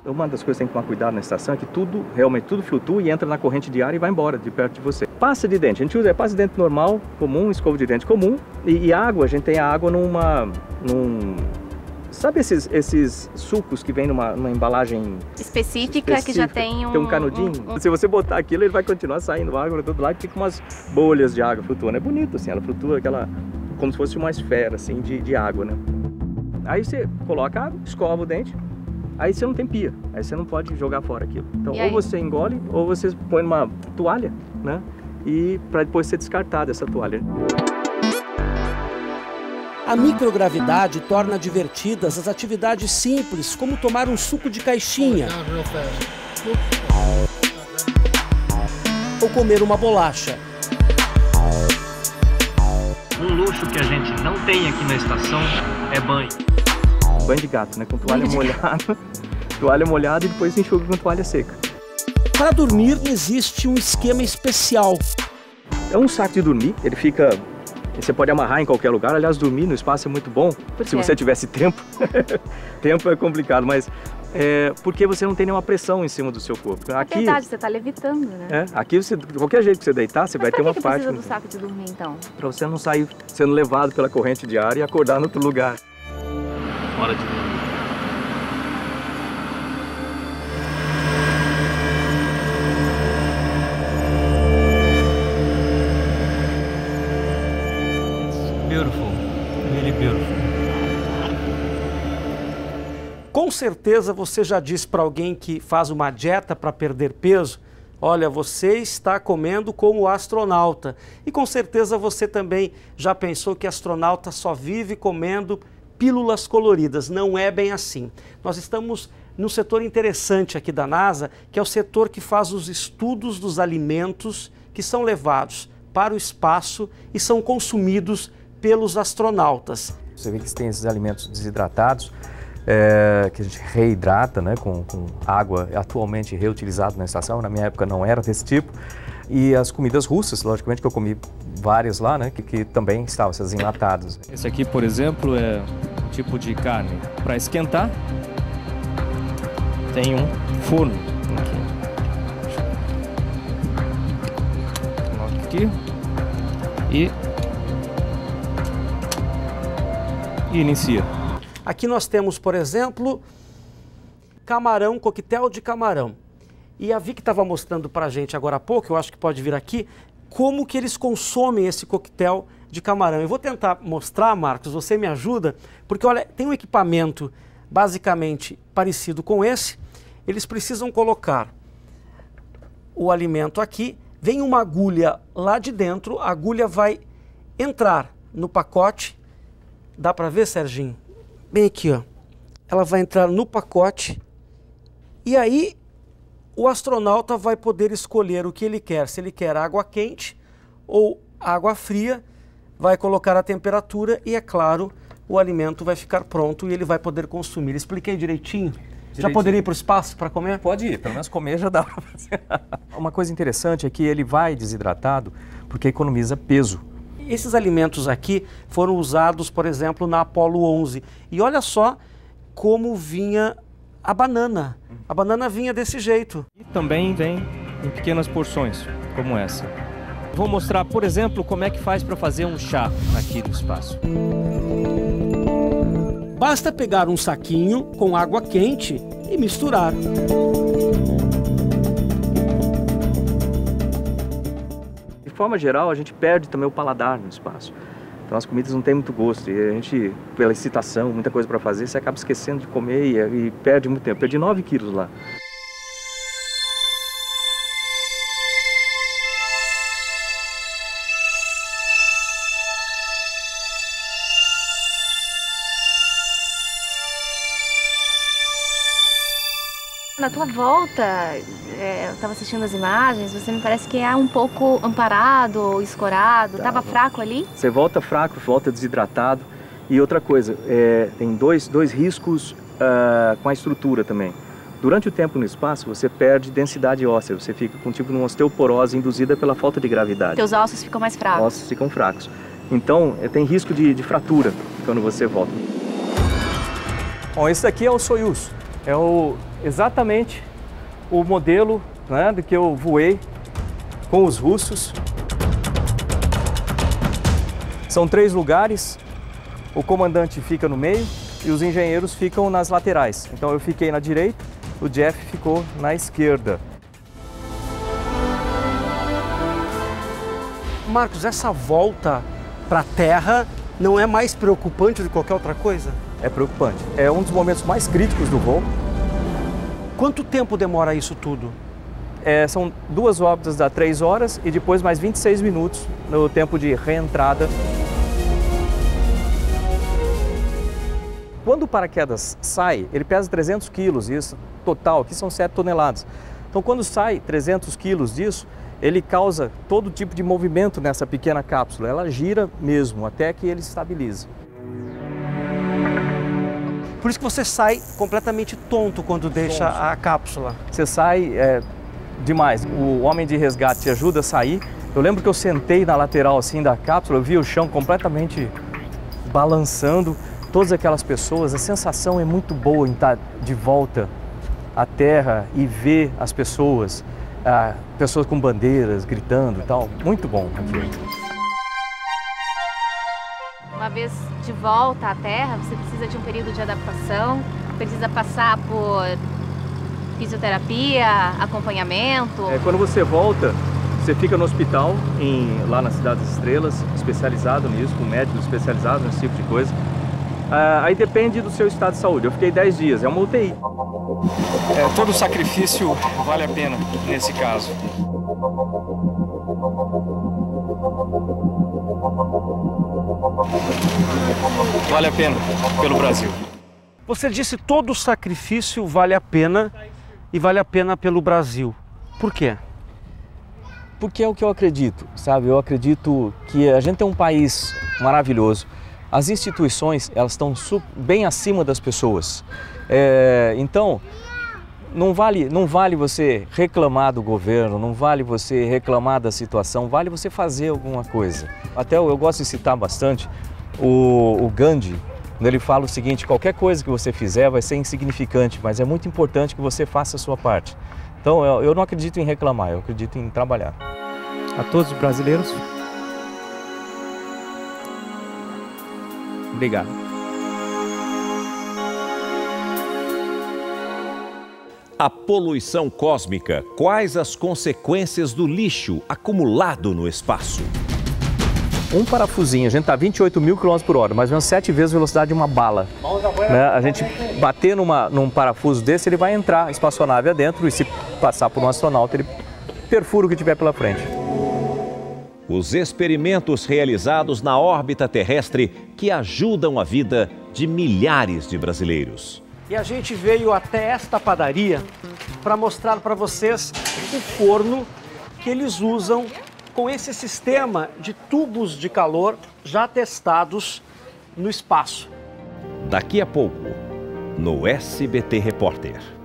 Uma das coisas que tem que tomar cuidado na estação é que tudo, realmente tudo flutua e entra na corrente de ar e vai embora de perto de você. Pasta de dente, a gente usa pasta de dente normal, comum, escova de dente comum. E água, a gente tem a água sabe esses sucos que vem numa embalagem específica que já tem um canudinho? Se você botar aquilo, ele vai continuar saindo água para todo lado e fica umas bolhas de água flutuando. É bonito assim, ela flutua como se fosse uma esfera assim de água, né? Aí você coloca água, escova o dente, aí você não tem pia, aí você não pode jogar fora aquilo. Então ou você engole ou você põe numa toalha, né? E para depois ser descartada essa toalha. A microgravidade torna divertidas as atividades simples, como tomar um suco de caixinha ou comer uma bolacha. Um luxo que a gente não tem aqui na estação é banho. Banho de gato, né? Com toalha molhada. Toalha molhada e depois enxuga com toalha seca. Para dormir existe um esquema especial. É um saco de dormir, ele fica... Você pode amarrar em qualquer lugar, aliás, dormir no espaço é muito bom, se você tivesse tempo. Tempo é complicado, mas porque você não tem nenhuma pressão em cima do seu corpo. Aqui, é verdade, você está levitando, né? Aqui, de qualquer jeito que você deitar, você vai ter uma parte... Mas por que precisa do saco de dormir, então? Para você não sair sendo levado pela corrente de ar e acordar em outro lugar. Hora de dormir. Com certeza você já disse para alguém que faz uma dieta para perder peso, olha, você está comendo como astronauta. E com certeza você também já pensou que astronauta só vive comendo pílulas coloridas. Não é bem assim. Nós estamos num setor interessante aqui da NASA, que é o setor que faz os estudos dos alimentos que são levados para o espaço e são consumidos pelos astronautas. Você vê que tem esses alimentos desidratados, que a gente reidrata, né, com água atualmente reutilizada na estação. Na minha época não era desse tipo. E as comidas russas, logicamente que eu comi várias lá, né, que também estavam essas enlatadas. Esse aqui, por exemplo, é um tipo de carne para esquentar. Tem um forno aqui. Coloca aqui e inicia. Aqui nós temos, por exemplo, camarão, coquetel de camarão. E a Vicky estava mostrando para a gente agora há pouco, eu acho que pode vir aqui, como que eles consomem esse coquetel de camarão. Eu vou tentar mostrar, Marcos, você me ajuda, porque olha, tem um equipamento basicamente parecido com esse. Eles precisam colocar o alimento aqui, vem uma agulha lá de dentro, a agulha vai entrar no pacote. Dá para ver, Serginho? Bem aqui, ó. Ela vai entrar no pacote e aí o astronauta vai poder escolher o que ele quer. Se ele quer água quente ou água fria, vai colocar a temperatura e, é claro, o alimento vai ficar pronto e ele vai poder consumir. Expliquei direitinho? Já poderia ir para o espaço para comer? Pode ir, pelo menos comer já dá para fazer. Uma coisa interessante é que ele vai desidratado porque economiza peso. Esses alimentos aqui foram usados, por exemplo, na Apollo 11. E olha só como vinha a banana. A banana vinha desse jeito. E também vem em pequenas porções, como essa. Vou mostrar, por exemplo, como é que faz para fazer um chá aqui no espaço. Basta pegar um saquinho com água quente e misturar. De forma geral, a gente perde também o paladar no espaço. Então as comidas não têm muito gosto e a gente, pela excitação, muita coisa para fazer, você acaba esquecendo de comer e perde muito tempo. Perdi 9 quilos lá. Na tua volta, eu estava assistindo as imagens, você me parece que é um pouco amparado, escorado, estava fraco ali? Você volta fraco, volta desidratado. E outra coisa, tem dois riscos com a estrutura também. Durante o tempo no espaço, você perde densidade óssea, você fica com tipo de uma osteoporose induzida pela falta de gravidade. Teus ossos ficam mais fracos. Os ossos ficam fracos. Então, tem risco de fratura quando você volta. Bom, esse daqui é o Soyuz. É o exatamente o modelo, né, do que eu voei com os russos. São 3 lugares, o comandante fica no meio e os engenheiros ficam nas laterais. Então eu fiquei na direita, o Jeff ficou na esquerda. Marcos, essa volta para a Terra não é mais preocupante do que qualquer outra coisa? É preocupante. É um dos momentos mais críticos do voo. Quanto tempo demora isso tudo? São 2 órbitas, dá 3 horas e depois mais 26 minutos no tempo de reentrada. Quando o paraquedas sai, ele pesa 300 quilos, isso total, aqui são 7 toneladas. Então quando sai 300 quilos disso, ele causa todo tipo de movimento nessa pequena cápsula. Ela gira mesmo, até que ele estabilize. Por isso que você sai completamente tonto quando deixa a cápsula. Você sai demais. O homem de resgate te ajuda a sair. Eu lembro que eu sentei na lateral assim da cápsula, eu vi o chão completamente balançando. Todas aquelas pessoas, a sensação é muito boa em estar de volta à Terra e ver as pessoas, pessoas com bandeiras, gritando e tal. Muito bom aquilo. Uma vez de volta à Terra, você precisa de um período de adaptação, precisa passar por fisioterapia, acompanhamento. Quando você volta, você fica no hospital, lá na Cidade das Estrelas, especializado nisso, com médicos especializados nesse tipo de coisa. Aí depende do seu estado de saúde. Eu fiquei 10 dias, é uma UTI. Todo sacrifício vale a pena nesse caso. Vale a pena pelo Brasil. Você disse todo sacrifício vale a pena e vale a pena pelo Brasil. Por quê? Porque é o que eu acredito, sabe? Eu acredito que a gente tem um país maravilhoso. As instituições, elas estão bem acima das pessoas. Então, não vale você reclamar do governo, não vale você reclamar da situação, vale você fazer alguma coisa. Até eu gosto de citar bastante o Gandhi, quando ele fala o seguinte: qualquer coisa que você fizer vai ser insignificante, mas é muito importante que você faça a sua parte. Então, eu não acredito em reclamar, eu acredito em trabalhar. A todos os brasileiros, obrigado. A poluição cósmica. Quais as consequências do lixo acumulado no espaço? Um parafusinho, a gente está a 28 mil km por hora, mais ou menos 7 vezes a velocidade de uma bala. Né? A gente bater num parafuso desse, ele vai entrar a espaçonave adentro e se passar por um astronauta, ele perfura o que tiver pela frente. Os experimentos realizados na órbita terrestre que ajudam a vida de milhares de brasileiros. E a gente veio até esta padaria para mostrar para vocês o forno que eles usam com esse sistema de tubos de calor já testados no espaço. Daqui a pouco, no SBT Repórter.